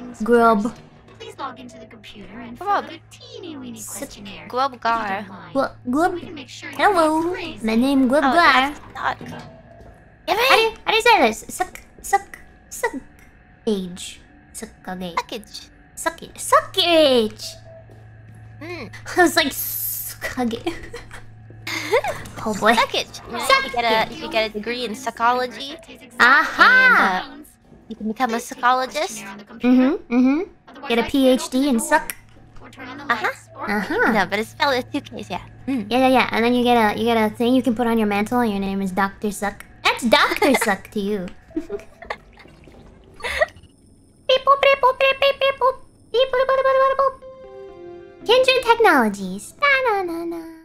Grub. Please log into the computer and Grub. fill out a teeny-weeny questionnaire. Gawr. Glub. Sure Hello, my name Glub Gawr. How do you say this? Suck. Age. Package. Suckage. I was like, suckage. Oh boy. Package. You get a degree in psychology. Aha. And, you can become a psychologist. Get a PhD in suck. No, but it's spelled with 2 K's, yeah. Yeah. And then you get a thing you can put on your mantle, and your name is Dr. Suck. That's Dr. Suck to you. Kindred Technologies. Na na na na.